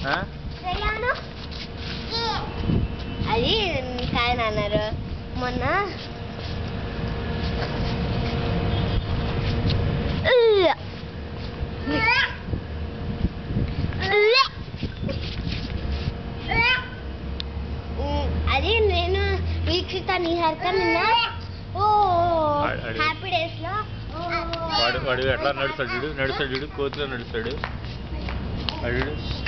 అది కాయన అన్నారు మొన్న. అది నేను వీక్షిత నిహారిక నిన్న హ్యాపీ డేస్ లో వాడు ఎట్లా నడుస్తాడు చూడు కోతిలో నడుస్తాడు.